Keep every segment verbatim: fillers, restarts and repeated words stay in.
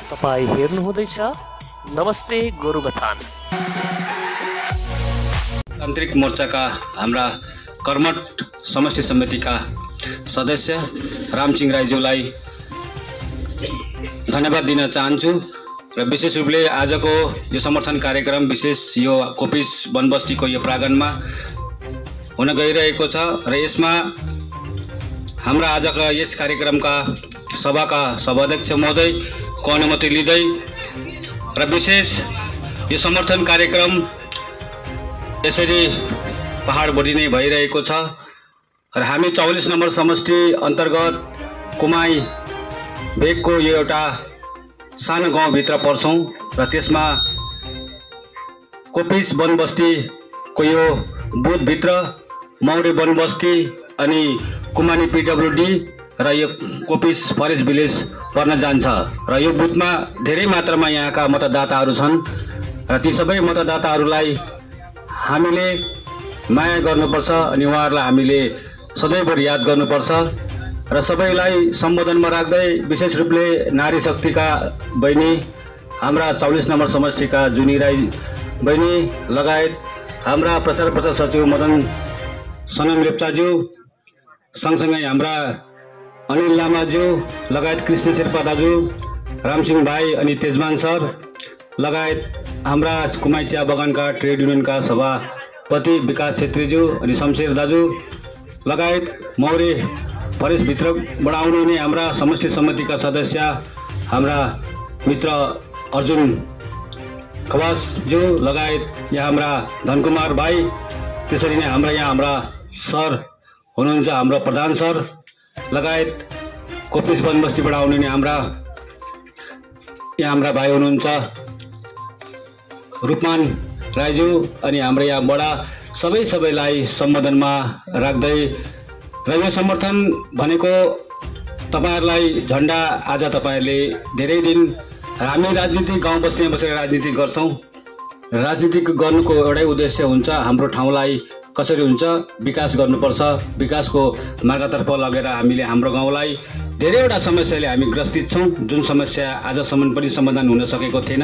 तपाईं हेर्नुहुँदैछ नमस्ते गोरुबथान। तान्त्रिक मोर्चाका हाम्रा कर्मठ समष्टि समितिका सदस्य रामसिंह राईज्यूलाई धन्यवाद दिन चाहन्छु र विशेष रूपले आजको यो समर्थन कार्यक्रम विशेष यो कोपिस वनबस्तीको यो प्राङ्गणमा हुन गइरहेको छ र यसमा हाम्रा आजका यस कार्यक्रमका सभाका सभाध्यक्ष महोदयको अनुमति लिँदै र विशेष यो समर्थन कार्यक्रम यसरी पहाडभरि नै भइरहेको छ र हामी चौवालीस नम्बर समष्टि अन्तर्गत कुमाई भेगको यो एउटा सानो गाउँभित्र पर्छौँ र त्यसमा कोपिस वनबस्तीको यो बुथभित्र मौरे वनबस्ती अनि कुमानी पिडब्ल्युडी र यो कोपिस फरेस्ट भिलेज पर्न जान्छ र यो बुथमा धेरै मात्रामा यहाँका मतदाताहरू छन् र ती सबै मतदाताहरूलाई हामीले माया गर्नुपर्छ अनि उहाँहरूलाई हामीले सधैँभरि याद गर्नुपर्छ र सबैलाई सम्बोधनमा राख्दै विशेष रूपले नारी शक्तिका बहिनी हाम्रा चौवालीस नम्बर समष्टिका जुनी राई बहिनी लगायत हाम्रा प्रचार प्रचार सचिव मदन सनम लेप्चाज्यू सँगसँगै हाम्रा अनिल लामाज्यू लगायत कृष्ण शेर्पा दाजु रामसिंह भाइ अनि तेजमान सर लगायत हाम्रा कुमाई चिया बगानका ट्रेड युनियनका सभापति विकास छेत्रीज्यू अनि शमशेर दाजु लगायत मौरे फरेस्टभित्रबाट आउनु हुने हाम्रा समष्टि समितिका सदस्य हाम्रा मित्र अर्जुन खवासज्यू लगायत यहाँ हाम्रा धनकुमार भाइ त्यसरी नै हाम्रा यहाँ हाम्रा सर हुनुहुन्छ हाम्रो प्रधान सर लगायत कोपिस वनबस्तीबाट आउनु हुने हाम्रा यहाँ हाम्रा भाइ हुनुहुन्छ रूपमान राईज्यू अनि हाम्रो यहाँ बडा सबै सबैलाई सम्बोधनमा राख्दै र यो समर्थन भनेको तपाईहरुलाई झण्डा आज तपाईहरुले धेरै दिन हामी राजनीतिक गाउँ बस्तीमा बसेर राजनीति गर्छौं। राजनीति गर्नुको एउटै उद्देश्य हुन्छ हाम्रो ठाउँलाई कसरी हुन्छ विकास गर्नुपर्छ, विकासको मार्गतर्फ लगेर हामीले हाम्रो गाउँलाई धेरैवटा समस्याले हामी ग्रसित छौं जुन समस्या आजसम्म पनि समाधान हुन सकेको थिएन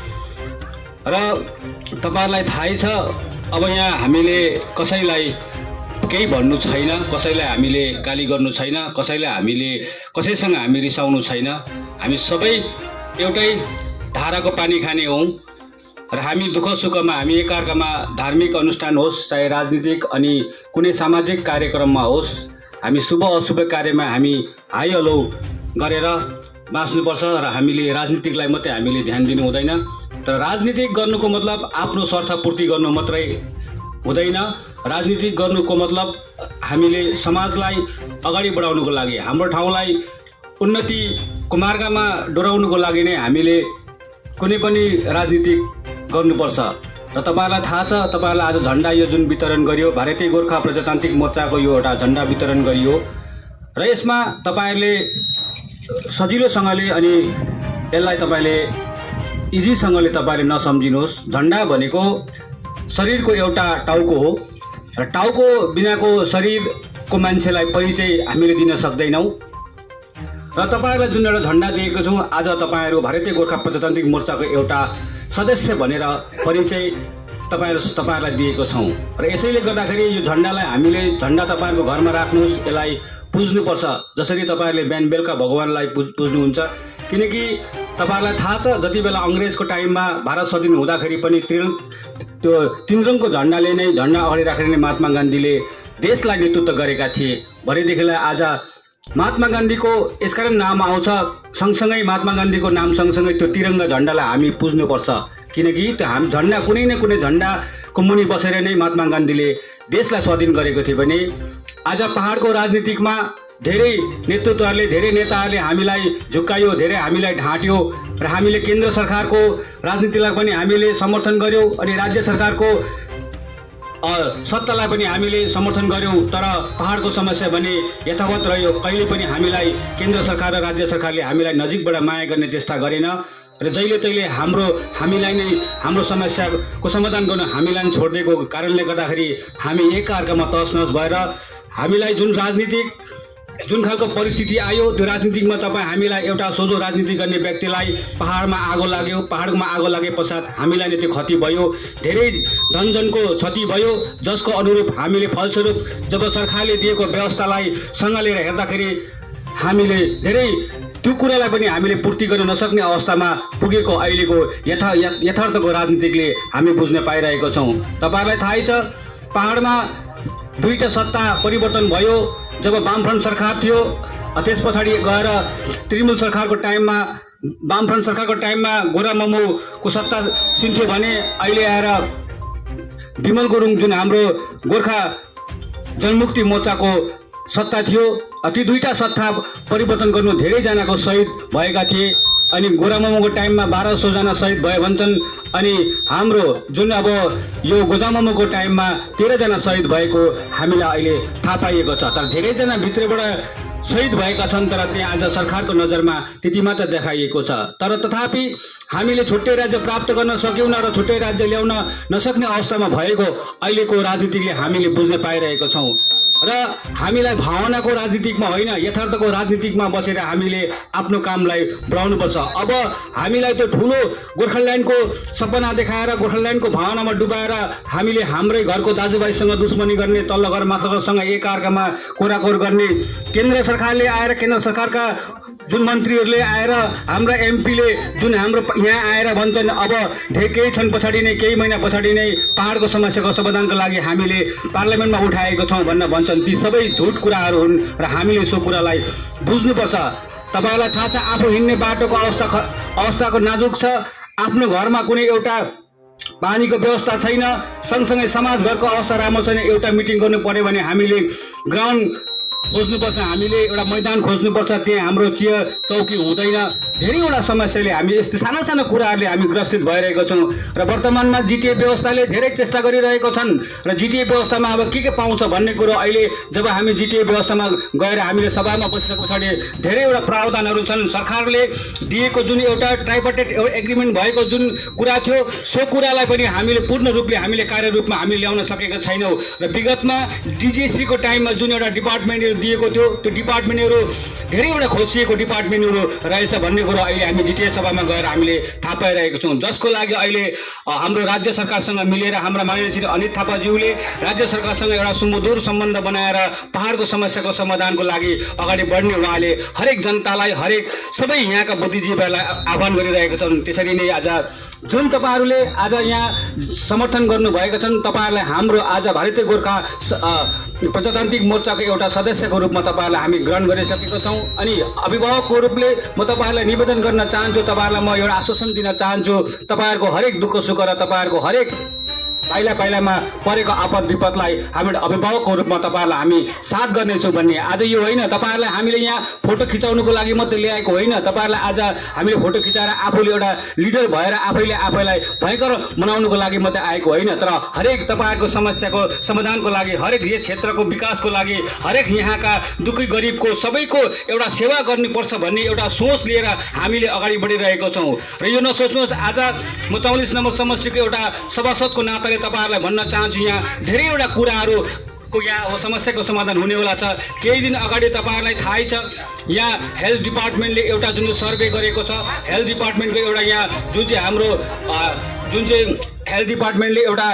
र तपाईहरुलाई थाहै छ। अब यहाँ हामीले कसैलाई केही भन्नु छैन, कसैलाई हामीले गाली गर्नु छैन, कसैलाई हामीले कसैसँग हामी रिसाउनु छैन। हामी सबै एउटै धाराको पानी खाने हौं र हामी दुःख सुखमा हामी एकअर्कामा धार्मिक अनुष्ठान होस् चाहे राजनीतिक अनि कुनै सामाजिक कार्यक्रममा होस् हामी शुभ अशुभ कार्यमा हामी हाई हलो गरेर बाँच्नुपर्छ र हामीले राजनीतिकलाई मात्रै हामीले ध्यान दिनु हुँदैन। तर राजनीतिक गर्नुको मतलब आफ्नो स्वार्थपूर्ति गर्नु मात्रै हुँदैन। राजनीति गर्नुको मतलब हामीले समाजलाई अगाडि बढाउनुको लागि हाम्रो ठाउँलाई उन्नतिको मार्गमा डोराउनुको लागि नै हामीले कुनै पनि राजनीति गर्नुपर्छ। र तपाईहरुलाई थाहा छ तपाईहरुलाई आज झण्डा यो जुन वितरण गरियो भारतीय गोर्खा प्रजातान्त्रिक मोर्चाको यो एउटा झण्डा वितरण गरियो र यसमा तपाईहरुले सजिलोसँगले अनि यसलाई तपाईले इजीसँगले तपाईले नसम्झिनुहोस्। झण्डा भनेको शरीरको एउटा टाउको हो र टाउको बिनाको शरीरको मान्छेलाई परिचय हामीले दिन सक्दैनौँ र तपाईहरुलाई जुन एउटा झण्डा दिएको छौँ आज तपाईहरु भारतीय गोर्खा प्रजातान्त्रिक मोर्चाको एउटा सदस्य भनेर परिचय तपाईहरु तपाईहरुलाई दिएको छौँ र यसैले गर्दाखेरि यो झण्डालाई हामीले झण्डा तपाईहरुको घरमा राख्नुहोस्, यसलाई पुज्नुपर्छ जसरी तपाईहरुले बिहान बेलुका भगवानलाई पुज्नुहुन्छ। किनकि तपाईहरुलाई थाहा छ जति बेला अंग्रेजको टाइममा भारत स्वाधीन हुँदाखेरि पनि त्यो तीन रङको झण्डाले नै झण्डा अगाडि राखेर नै महात्मा गान्धीले देशलाई नेतृत्व गरेका थिए। भरेदेखिलाई आज महात्मा गान्धीको यसकारण नाम आउँछ, सँगसँगै महात्मा गान्धीको नाम सँगसँगै त्यो तिरङ्गा झण्डालाई हामी पुज्नुपर्छ। किनकि त्यो हामी झण्डा कुनै न कुनै झण्डाको मुनि बसेर नै महात्मा गान्धीले देशलाई स्वाधीन गरेको थियो भने आज पहाडको राजनीतिकमा धेरै नेतृत्वहरूले धेरै नेताहरूले हामीलाई झुक्कायो, धेरै हामीलाई ढाँट्यो र हामीले केन्द्र सरकारको राजनीतिलाई पनि हामीले समर्थन गर्यौं अनि राज्य सरकारको सत्तालाई पनि हामीले समर्थन गर्यौं। तर पहाडको समस्या भने यथावत रह्यो। कहिले पनि हामीलाई केन्द्र सरकार र राज्य सरकारले हामीलाई नजिकबाट माया गर्ने चेष्टा गरेन र जहिले तहिले हाम्रो हामीलाई नै हाम्रो समस्याको समाधान गर्न हामीलाई छोडिदिएको कारणले गर्दाखेरि हामी एकअर्कामा तसनस भएर हामीलाई जुन राजनीतिक जुन खालको परिस्थिति आयो त्यो राजनीतिकमा तपाईँ हामीलाई एउटा सोझो राजनीति गर्ने व्यक्तिलाई पहाडमा आगो लाग्यो, पहाडमा आगो लागे पश्चात हामीलाई नै त्यो क्षति भयो, धेरै धनजनको क्षति भयो, जसको अनुरूप हामीले फलस्वरूप जब सरकारले दिएको व्यवस्थालाई सँगालेर हेर्दाखेरि हामीले धेरै त्यो कुरालाई पनि हामीले पूर्ति गर्न नसक्ने अवस्थामा पुगेको अहिलेको यथा यथार्थको राजनीतिकले हामी बुझ्न पाइरहेको छौँ। तपाईँहरूलाई थाहै छ पहाडमा दुईटा सत्ता परिवर्तन भयो। जब वामफ्रन्ट सरकार थियो त्यस पछाडि गएर तृणमूल सरकारको टाइममा वामफ्रन्ट सरकारको टाइममा गोरा ममुको सत्ता सिन्थ्यो भने अहिले आएर विमल गुरुङ जुन हाम्रो गोर्खा जनमुक्ति मोर्चाको सत्ता थियो, ती दुईटा सत्ता परिवर्तन गर्नु धेरैजनाको शहीद भएका थिए। अनि गोरा ममुको टाइममा बाह्र सौजना शहीद भए भन्छन्, अनि हाम्रो जुन अब यो गोजा ममुको टाइममा तेह्रजना शहीद भएको हामीलाई अहिले थाहा पाइएको छ। तर धेरैजना भित्रबाट शहीद भएका छन्, तर त्यहाँ आज सरकारको नजरमा त्यति मात्र देखाइएको छ। तर तथापि हामीले छुट्टै राज्य प्राप्त गर्न सक्यौँ र छुट्टै राज्य ल्याउन नसक्ने अवस्थामा भएको अहिलेको राजनीतिकले हामीले बुझ्न पाइरहेको छौँ र हामीलाई भावनाको राजनीतिकमा होइन यथार्थको राजनीतिकमा बसेर हामीले आफ्नो कामलाई बढाउनुपर्छ। अब हामीलाई त्यो ठुलो गोर्खाल्यान्डको सपना देखाएर गोर्खाल्यान्डको भावनामा डुबाएर हामीले हाम्रै घरको दाजुभाइसँग दुश्मनी गर्ने, तल्लो घर माथिल्लो घरसँग एकअर्कामा कोराकोर गर्ने, केन्द्र सरकारले आएर केन्द्र सरकारका जुन मन्त्रीहरूले आएर हाम्रा एमपीले जुन हाम्रो यहाँ आएर भन्छन् अब धेरै केही क्षण पछाडि नै केही महिना पछाडि नै पहाडको समस्याको समाधानको लागि हामीले पार्लियामेन्टमा उठाएको छौँ भन्न भन्छन्। ती सबै झुट कुराहरू हुन् र हामीले सो कुरालाई बुझ्नुपर्छ। तपाईँहरूलाई थाहा छ आफू हिँड्ने बाटोको अवस्था अवस्थाको नाजुक छ। आफ्नो घरमा कुनै एउटा पानीको व्यवस्था छैन, सँगसँगै समाज घरको अवस्था राम्रो छैन। एउटा मिटिङ गर्नु पर्यो भने हामीले ग्राउन्ड खोज्नुपर्छ, हामीले एउटा मैदान खोज्नुपर्छ, त्यहाँ हाम्रो चेयर चौकी हुँदैन। धेरैवटा समस्याले हामी यस्तो साना साना कुराहरूले हामी ग्रसित भइरहेको छौँ र वर्तमानमा जिटिए व्यवस्थाले धेरै चेष्टा गरिरहेको छन् र जिटिए व्यवस्थामा अब के के पाउँछ भन्ने कुरो अहिले जब हामी जिटिए व्यवस्थामा गएर हामीले सभामा बसेको पछाडि धेरैवटा प्रावधानहरू छन्। सरकारले दिएको जुन एउटा ट्राइपार्टेट एग्रिमेन्ट भएको जुन कुरा थियो सो कुरालाई पनि हामीले पूर्ण रूपले हामीले कार्यरूपमा हामीले ल्याउन सकेका छैनौँ र विगतमा डिजिएसीको टाइममा जुन एउटा डिपार्टमेन्ट दिएको थियो त्यो डिपार्टमेन्टहरू धेरैवटा खोसिएको डिपार्टमेन्टहरू रहेछ भन्ने कुरो अहिले हामी जिटिए सभामा गएर हामीले थाहा पाइरहेको छौँ, जसको लागि अहिले हाम्रो राज्य सरकारसँग मिलेर हाम्रा माननीय श्री अनित थापाज्यूले राज्य सरकारसँग एउटा सुमधुर सम्बन्ध बनाएर पहाडको समस्याको समाधानको लागि अगाडि बढ्ने उहाँले हरेक जनतालाई हरेक सबै यहाँका बुद्धिजीवीहरूलाई आह्वान गरिरहेका छन्। त्यसरी नै आज जुन तपाईँहरूले आज यहाँ समर्थन गर्नुभएका छन् तपाईँहरूलाई हाम्रो आज भारतीय गोर्खा प्रजातान्त्रिक मोर्चाको एउटा सदस्यको रूपमा तपाईँहरूलाई हामी ग्रहण गरिसकेका छौँ। अनि अभिभावकको रूपले म तपाईँहरूलाई निवेदन गर्न चाहन्छु, तपाईँहरूलाई म एउटा आश्वासन दिन चाहन्छु, तपाईँहरूको हरेक दुःख सुख र तपाईँहरूको हरेक पाइला पाइलामा परेको आपद विपदलाई हामी अभिभावकको रूपमा तपाईँहरूलाई हामी साथ गर्नेछौँ भन्ने। आज यो होइन तपाईँहरूलाई हामीले यहाँ फोटो खिचाउनुको लागि मात्रै ल्याएको होइन, तपाईँहरूलाई आज हामीले फोटो खिचाएर आफूले एउटा लिडर भएर आफैले आफैलाई भयङ्कर मनाउनुको लागि मात्रै आएको होइन, तर हरेक तपाईँहरूको समस्याको समाधानको लागि हरेक यस क्षेत्रको विकासको लागि हरेक यहाँका दुःखी गरिबको सबैको एउटा सेवा गर्नुपर्छ भन्ने एउटा सोच लिएर हामीले अगाडि बढिरहेको छौँ। र यो नसोच्नुहोस् आज म चौलिस नम्बर समष्टिको एउटा सभासदको नाताले तपाईँहरूलाई भन्न चाहन्छु यहाँ धेरैवटा कुराहरूको यहाँ समस्याको समाधान हुनेवाला छ। केही दिन अगाडि तपाईँहरूलाई थाहै छ यहाँ हेल्थ डिपार्टमेन्टले एउटा जुन सर्वे गरेको छ, हेल्थ डिपार्टमेन्टको एउटा यहाँ जुन चाहिँ हाम्रो जुन चाहिँ हेल्थ डिपार्टमेन्टले एउटा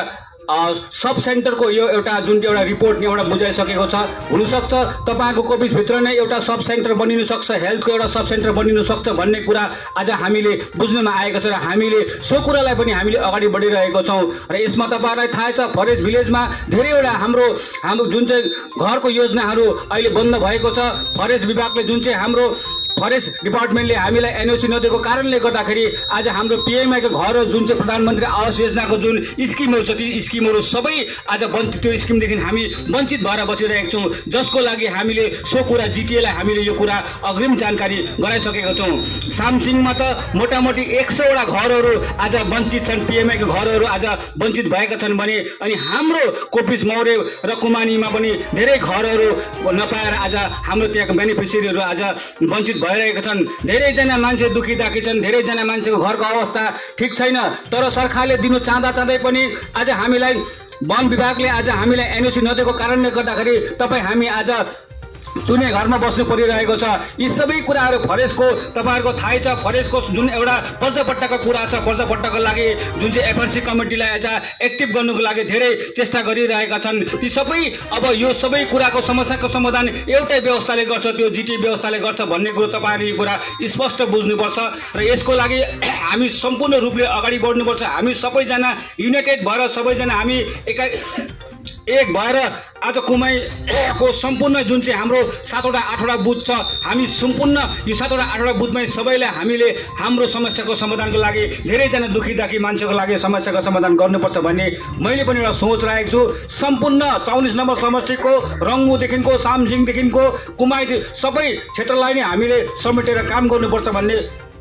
सब सेन्टरको यो एउटा जुन एउटा रिपोर्ट एउटा बुझाइसकेको छ। हुनसक्छ तपाईँको कोभिडभित्र नै एउटा सब सेन्टर बनिनु सक्छ, हेल्थको एउटा सब सेन्टर बनिनु सक्छ भन्ने कुरा आज हामीले बुझ्नुमा आएको छ र हामीले सो कुरालाई पनि हामीले अगाडि बढिरहेको छौँ। र यसमा तपाईँहरूलाई थाहा छ फरेस्ट भिलेजमा धेरैवटा हाम्रो हाम्रो जुन चाहिँ घरको योजनाहरू अहिले बन्द भएको छ। फरेस्ट विभागले जुन चाहिँ हाम्रो फरेस्ट डिपार्टमेन्टले हामीलाई एनओसी नदिएको कारणले गर्दाखेरि आज हाम्रो पिएमआईको घर जुन चाहिँ प्रधानमन्त्री आवास योजनाको जुन स्किमहरू छ ती स्किमहरू सबै आज वञ्चित त्यो स्किमदेखि हामी वञ्चित भएर बसिरहेको छौँ, जसको लागि हामीले सो कुरा जिटिएलाई हामीले यो कुरा अग्रिम जानकारी गराइसकेका छौँ। सामसिङमा त मोटामोटी एक सौवटा घरहरू आज वञ्चित छन्, पिएमआईको घरहरू आज वञ्चित भएका छन् भने अनि हाम्रो कोपिस मौरे र कुमानीमा पनि धेरै घरहरू नपाएर आज हाम्रो त्यहाँको बेनिफिसियरीहरू आज वञ्चित भइरहेका छन्। धेरैजना मान्छे दुखी दाखी छन्, धेरैजना मान्छेको घरको अवस्था ठिक छैन, तर सरकारले दिनु चाहँदा चाहँदै पनि आज हामीलाई वन विभागले आज हामीलाई एनओसी नदिएको कारणले गर्दाखेरि तपाईँ हामी आज चुने घरमा बस्नु परिरहेको छ। यी सबै कुराहरू फरेस्टको तपाईँहरूको थाहै छ। फरेस्टको जुन एउटा पर्जापट्टाको कुरा छ, पर्जापट्टाको लागि जुन चाहिँ एफआरसी कमिटीलाई आज एक्टिभ गर्नुको लागि धेरै चेष्टा गरिरहेका छन्। ती सबै अब यो सबै कुराको समस्याको समाधान एउटै व्यवस्थाले गर्छ, त्यो जिटिए व्यवस्थाले गर्छ भन्ने कुरो तपाईँहरूले यो कुरा स्पष्ट बुझ्नुपर्छ र यसको लागि हामी सम्पूर्ण रूपले अगाडि बढ्नुपर्छ। हामी सबैजना युनाइटेड भएर सबैजना हामी एका एक भएर आज कुमाईको सम्पूर्ण जुन चाहिँ हाम्रो सातवटा आठवटा बुथ छ, हामी सम्पूर्ण यो सातवटा आठवटा बुथमै सबैलाई हामीले हाम्रो समस्याको समाधानको लागि धेरैजना दुखी दाखी मान्छेको लागि समस्याको समाधान गर्नुपर्छ भन्ने मैले पनि एउटा सोच राखेको छु। सम्पूर्ण चौलिस नम्बर समष्टिको रङ्गुदेखिको सामसिङदेखिको कुमाई सबै क्षेत्रलाई नै हामीले समेटेर काम गर्नुपर्छ भन्ने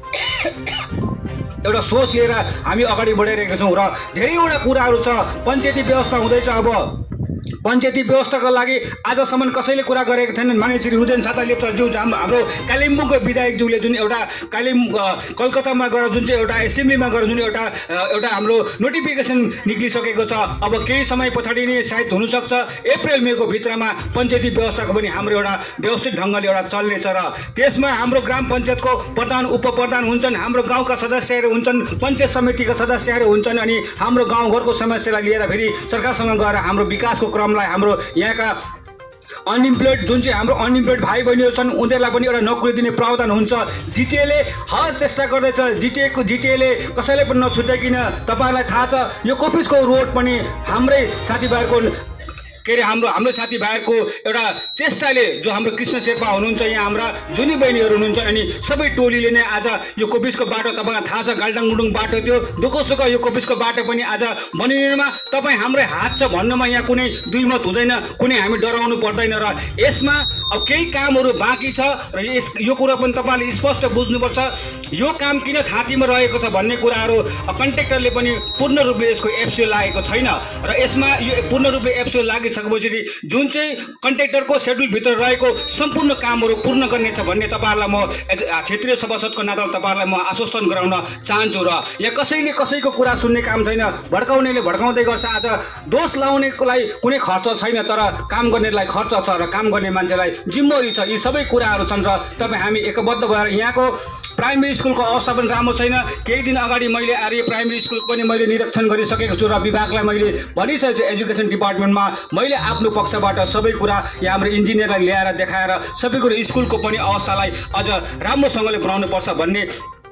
एउटा सोच लिएर हामी अगाडि बढिरहेका छौँ र धेरैवटा कुराहरू छ। पञ्चायती व्यवस्था हुँदैछ। अब पञ्चायती व्यवस्थाको लागि आजसम्म कसैले कुरा गरेका थिएनन्। माननीय श्री रुदेन साता लेप्चाज्यू हाम्रो कालिम्पोङको विधायकज्यूले जुन एउटा कालिम् कलकत्तामा गएर जुन चाहिँ एउटा एसेम्ब्लीमा गएर जुन एउटा एउटा हाम्रो नोटिफिकेसन निक्लिसकेको छ। अब केही समय पछाडि नै सायद हुनसक्छ अप्रिल मेको भित्रमा पञ्चायती व्यवस्थाको पनि हाम्रो एउटा व्यवस्थित ढङ्गले एउटा चल्नेछ र त्यसमा हाम्रो ग्राम पञ्चायतको प्रधान उपप्रधान हुन्छन्, हाम्रो गाउँका सदस्यहरू हुन्छन्, पञ्चायत समितिका सदस्यहरू हुन्छन् अनि हाम्रो गाउँघरको समस्यालाई लिएर फेरि सरकारसँग गएर हाम्रो विकासको क्रमलाई हाम्रो यहाँका अनइम्प्लोइड जुन चाहिँ हाम्रो अनइम्प्लोइड भाइ बहिनीहरू छन् उनीहरूलाई पनि एउटा नोकरी दिने प्रावधान हुन्छ। जिटिएले हर चेष्टा गर्दैछ। जिटिएको जिटिएले कसैलाई पनि नछुट्याइकन तपाईँहरूलाई थाहा छ यो कोपिसको रोड पनि हाम्रै साथीभाइहरूको के अरे हाम्रो हाम्रो साथीभाइहरूको एउटा चेष्टाले जो हाम्रो कृष्ण शेर्पा हुनुहुन्छ, यहाँ हाम्रा जुनी बहिनीहरू हुनुहुन्छ अनि सबै टोलीले नै आज यो कोपिसको बाटो तपाईँलाई थाहा छ गाल्डाङ गुडुङ बाटो थियो दुःखसुख यो कोपिसको बाटो पनि आज बनिनेमा तपाईँ हाम्रै हात छ भन्नमा यहाँ कुनै दुई मत हुँदैन, कुनै हामी डराउनु पर्दैन र यसमा अब केही कामहरू बाँकी छ र यस यो कुरा पनि तपाईँले स्पष्ट बुझ्नुपर्छ। यो काम किन थाँतीमा रहेको छ भन्ने कुराहरू कन्ट्र्याक्टरले पनि पूर्ण रूपले यसको एफसिओ लागेको छैन र यसमा यो पूर्ण रूपले एफसिओ लागिसकेपछि जुन चाहिँ कन्ट्र्याक्टरको सेड्युलभित्र रहेको सम्पूर्ण कामहरू पूर्ण गर्नेछ भन्ने तपाईँहरूलाई म क्षेत्रीय सभासदको नाताले तपाईँहरूलाई म आश्वासन गराउन चाहन्छु र यहाँ कसैले कसैको कुरा सुन्ने काम छैन। भड्काउनेले भड्काउँदै गर्छ। आज दोष लाउनेको लागि कुनै खर्च छैन तर काम गर्नेलाई खर्च छ र काम गर्ने मान्छेलाई जिम्मेवारी छ। यी सबै कुराहरू छन् र तपाईँ हामी एकबद्ध भएर यहाँको प्राइमेरी स्कुलको अवस्था पनि राम्रो छैन। केही दिन अगाडि मैले आर्य प्राइमेरी स्कुल पनि मैले निरीक्षण गरिसकेको छु र विभागलाई मैले भनिसकेको छु एजुकेसन डिपार्टमेन्टमा मैले आफ्नो पक्षबाट सबै कुरा यहाँ हाम्रो इन्जिनियरलाई ल्याएर देखाएर सबै कुरो स्कुलको पनि अवस्थालाई अझ राम्रोसँगले बनाउनुपर्छ भन्ने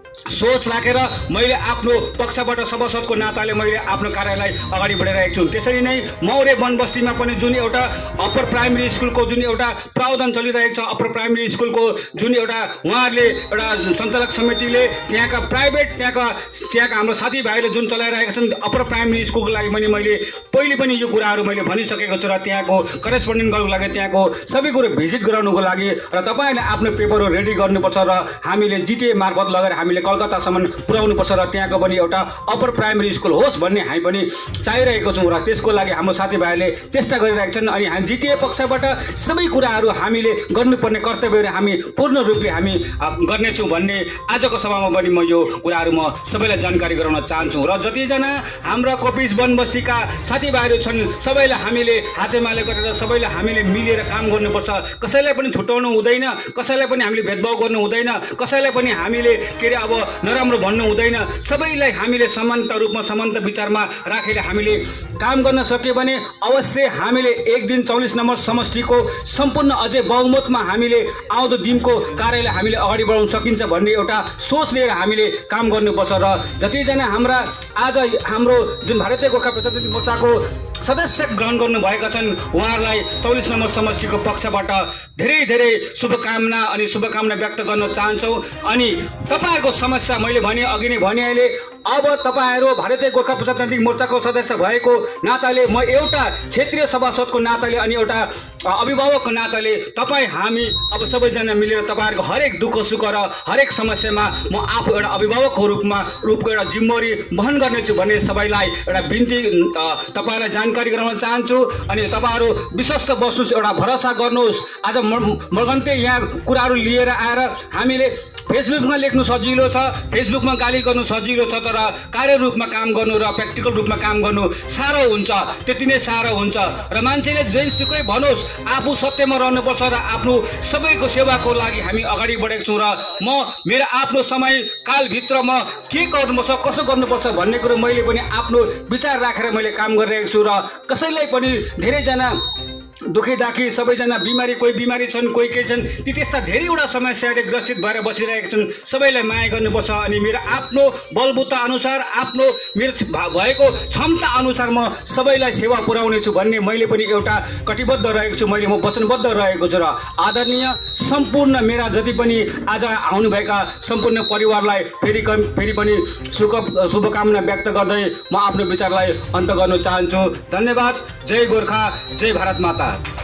सोच राखेर मैले आफ्नो पक्षबाट सभासदको नाताले मैले आफ्नो कार्यलाई अगाडि बढाइरहेको छु। त्यसरी नै मौरे वनबस्तीमा पनि जुन एउटा अप्पर प्राइमेरी स्कुलको जुन एउटा प्रावधान चलिरहेको छ, अप्पर प्राइमेरी स्कुलको जुन एउटा उहाँहरूले एउटा सञ्चालक समितिले त्यहाँका प्राइभेट त्यहाँका त्यहाँका हाम्रो साथीभाइले जुन चलाइरहेका छन् अप्पर प्राइमेरी स्कुलको लागि पनि मैले पहिले पनि यो कुराहरू मैले भनिसकेको छु र त्यहाँको करेस्पोन्डेन्ट गर्नुको लागि त्यहाँको सबै कुरो भिजिट गराउनुको लागि र तपाईँहरूले आफ्नो पेपरहरू रेडी गर्नुपर्छ र हामीले जिटिए मार्फत लगेर हामीले कलकत्तासम्म पुर्याउनुपर्छ र त्यहाँको पनि एउटा अप्पर प्राइमेरी स्कुल होस् भन्ने हामी पनि चाहिरहेको छौँ र त्यसको लागि हाम्रो साथीभाइहरूले चेष्टा गरिरहेका छन्। अनि हामी जिटिए पक्षबाट सबै कुराहरू हामीले गर्नुपर्ने कर्तव्यहरू हामी पूर्ण रूपले हामी गर्नेछौँ भन्ने आजको सभामा पनि म यो कुराहरू म सबैलाई जानकारी गराउन चाहन्छु र जतिजना हाम्रा कोपिस वनबस्तीका साथीभाइहरू छन् सबैलाई हामीले हातेमाले गरेर सबैलाई हामीले मिलेर काम गर्नुपर्छ। कसैलाई पनि छुट्याउनु हुँदैन, कसैलाई पनि हामीले भेदभाव गर्नु हुँदैन, कसैलाई पनि हामीले के अरे अब नराम्रो भन्नु हुँदैन। सबैलाई हामीले समानता रूपमा समानता विचारमा राखेर हामीले काम गर्न सक्यो भने अवश्य हामीले एक दिन चौलिस नम्बर समष्टिको सम्पूर्ण अझै बहुमतमा हामीले आउँदो दिनको कार्यलाई हामीले अगाडि बढाउन सकिन्छ भन्ने एउटा सोच लिएर हामीले काम गर्नुपर्छ र जतिजना हाम्रा आज हाम्रो जुन भारतीय गोर्खा प्रजातन्त्र मोर्चाको सदस्य ग्रहण गर्नुभएका छन् उहाँहरूलाई चौलिस नम्बर समष्टिको पक्षबाट धेरै धेरै शुभकामना अनि शुभकामना व्यक्त गर्न चाहन्छौँ। अनि तपाईँहरूको समस्या मैले भने अघि नै भनिहालेँ, अब तपाईँहरू भारतीय गोर्खा प्रजातान्त्रिक मोर्चाको सदस्य भएको नाताले म एउटा क्षेत्रीय सभासदको नाताले अनि एउटा अभिभावकको नाताले तपाईँ हामी अब सबैजना मिलेर तपाईँहरूको हरेक दुःख सुख र हरेक समस्यामा म आफू एउटा अभिभावकको रूपमा रूपको एउटा जिम्मेवारी वहन गर्नेछु भन्ने सबैलाई एउटा बिन्ती तपाईँलाई जानकारी गराउन चाहन्छु। अनि तपाईँहरू विश्वस्त बस्नुहोस्, एउटा भरोसा गर्नुहोस्। आज मर्गन्ते यहाँ कुराहरू लिएर आएर हामीले फेसबुकमा लेख्नु सजिलो छ, फेसबुकमा गाली गर्नु सजिलो छ, तर कार्य रूपमा काम गर्नु र प्र्याक्टिकल रूपमा काम गर्नु साह्रो हुन्छ, त्यति नै साह्रो हुन्छ। र मान्छेले जेसुकै भनोस् आफू सत्यमा रहनुपर्छ र आफ्नो सबैको सेवाको लागि हामी अगाडि बढेको छौँ। र म मेरो आफ्नो समय कालभित्र म के गर्नुपर्छ, कसो गर्नुपर्छ भन्ने कुरो मैले पनि आफ्नो विचार राखेर मैले काम गरिरहेको छु। र कसैलाई पनि धेरैजना दुखी दाखी सबैजना बिमारी, कोही बिमारी छन्, कोही केही छन्, ती त्यस्ता धेरैवटा समस्याले ग्रसित भएर बसिरहेका छन्। सबैलाई माया गर्नुपर्छ। अनि मेरो आफ्नो बलबुता अनुसार, आफ्नो मेरो भएको क्षमता अनुसार म सबैलाई सेवा पुर्याउने छु भन्ने मैले पनि एउटा कटिबद्ध रहेको छु, मैले म वचनबद्ध रहेको छु। र आदरणीय सम्पूर्ण मेरा जति पनि आज आउनुभएका सम्पूर्ण परिवारलाई फेरि फेरि पनि सुख शुभकामना व्यक्त गर्दै म आफ्नो विचारलाई अन्त गर्न चाहन्छु। धन्यवाद। जय गोर्खा, जय भारत माता।